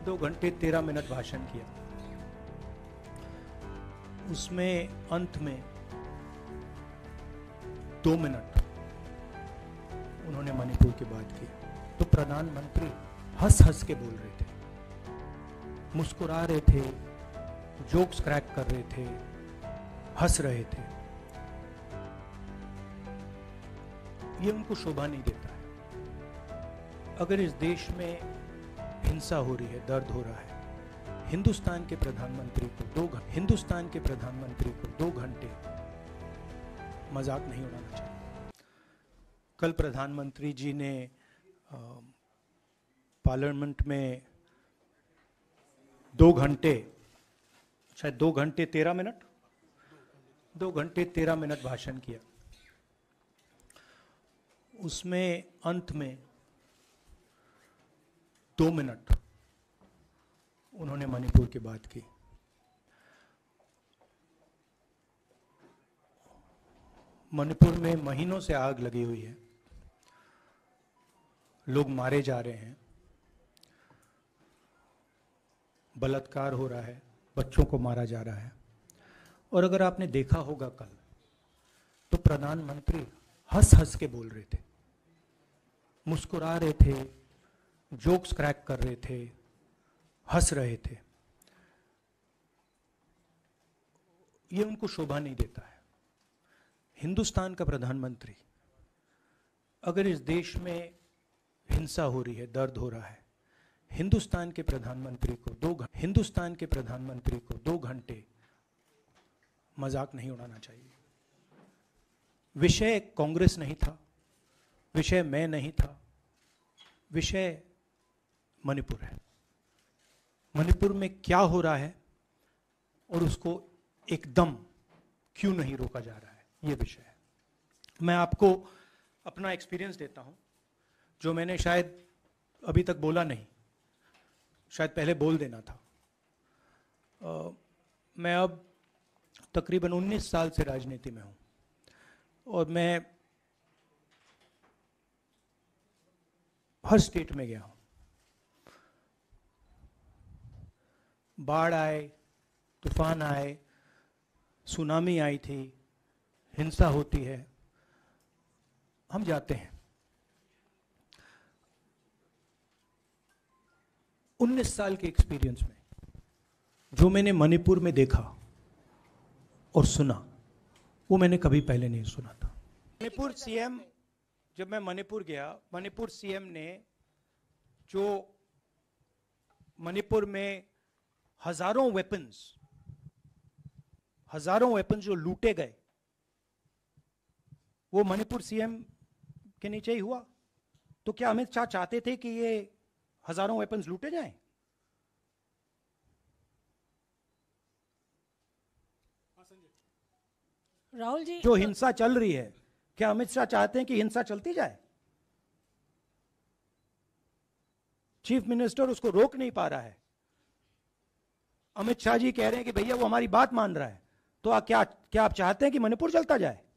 2 घंटे 13 मिनट भाषण किया। उसमें अंत में 2 मिनट उन्होंने मणिपुर की बात की तो प्रधानमंत्री हंस हंस के बोल रहे थे, मुस्कुरा रहे थे, जोक्स क्रैक कर रहे थे, हंस रहे थे। ये उनको शोभा नहीं देता है। अगर इस देश में हिंसा हो रही है, दर्द हो रहा है, हिंदुस्तान के प्रधानमंत्री को 2 घंटे मजाक नहीं उड़ाना चाहिए। कल प्रधानमंत्री जी ने पार्लियामेंट में 2 घंटे, शायद 2 घंटे 13 मिनट, 2 घंटे 13 मिनट भाषण किया। उसमें अंत में 2 मिनट उन्होंने मणिपुर की बात की। मणिपुर में महीनों से आग लगी हुई है, लोग मारे जा रहे हैं, बलात्कार हो रहा है, बच्चों को मारा जा रहा है। और अगर आपने देखा होगा कल, तो प्रधानमंत्री हंस हंस के बोल रहे थे, मुस्कुरा रहे थे, जोक्स क्रैक कर रहे थे, हंस रहे थे। ये उनको शोभा नहीं देता है। हिंदुस्तान का प्रधानमंत्री, अगर इस देश में हिंसा हो रही है, दर्द हो रहा है, हिंदुस्तान के प्रधानमंत्री को 2 घंटे मजाक नहीं उड़ाना चाहिए। विषय कांग्रेस नहीं था, विषय मैं नहीं था, विषय मणिपुर है। मणिपुर में क्या हो रहा है और उसको एकदम क्यों नहीं रोका जा रहा है, ये विषय है। मैं आपको अपना एक्सपीरियंस देता हूं, जो मैंने शायद अभी तक बोला नहीं, शायद पहले बोल देना था। मैं अब तकरीबन 19 साल से राजनीति में हूं और मैं हर स्टेट में गया हूं। बाढ़ आए, तूफान आए, सुनामी आई थी, हिंसा होती है, हम जाते हैं। 19 साल के एक्सपीरियंस में जो मैंने मणिपुर में देखा और सुना, वो मैंने कभी पहले नहीं सुना था। मणिपुर सीएम, जब मैं मणिपुर गया, मणिपुर सीएम ने जो मणिपुर में हजारों वेपन्स जो लूटे गए, वो मणिपुर सीएम के नीचे ही हुआ। तो क्या अमित शाह चाहते थे कि ये हजारों वेपन्स लूटे जाएं? राहुल जी, जो हिंसा चल रही है, क्या अमित शाह चाहते हैं कि हिंसा चलती जाए? चीफ मिनिस्टर उसको रोक नहीं पा रहा है। अमित शाह जी कह रहे हैं कि भैया वो हमारी बात मान रहा है, तो क्या आप चाहते हैं कि मणिपुर चलता जाए?